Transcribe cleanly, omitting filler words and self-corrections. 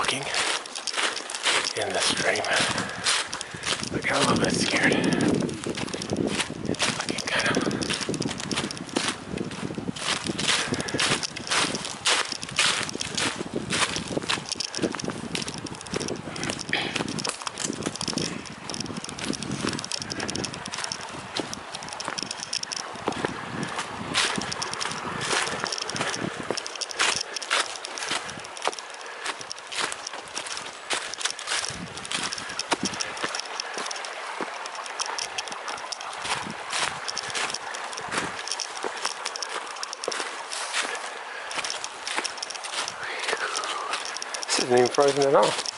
looking in the stream. I got a little bit scared. It's looking kind of... This isn't even frozen at all.